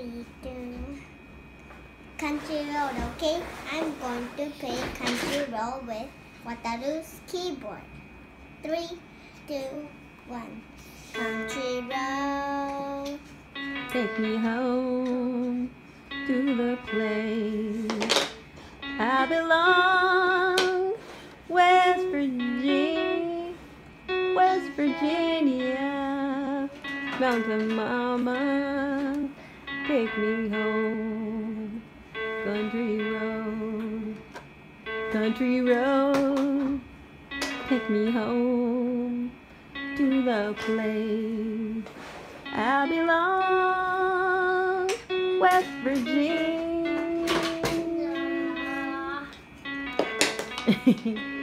to Country Road, okay? I'm going to play Country Road with Wataru's keyboard. 3, 2, 1. Country Road. Take me home to the place I belong. West Virginia, Mountain Mama, take me home. Country road, take me home to the place I belong. West Virginia.